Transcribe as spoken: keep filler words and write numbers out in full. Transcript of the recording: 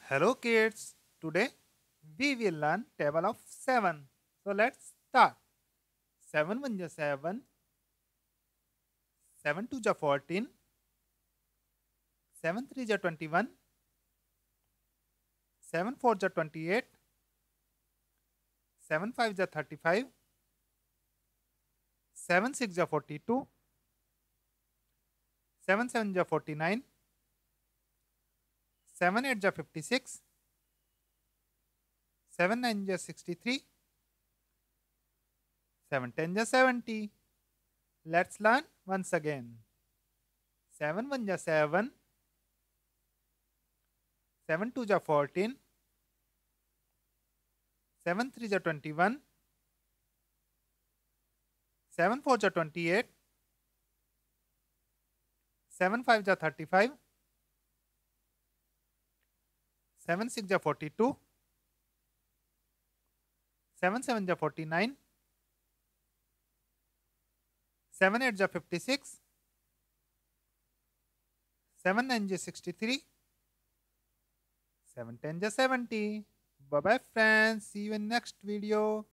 Hello kids, today we will learn table of seven. So let's start. seven one is seven, seven two is fourteen, seven three is twenty-one, seven four is twenty-eight, seven five is thirty-five, seven six is forty-two, seven seven is forty-nine, seven eight is fifty-six, seven nine is sixty-three, seven ten is seventy. Let's learn once again. seven one is seven, seven two is fourteen, seven three is twenty-one, seven four is twenty-eight, seven five is thirty-five, seven six is forty-two, seven seven is forty-nine, seven eight is fifty-six, seven nine is sixty-three, seven ten is seventy. Bye bye friends. See you in next video.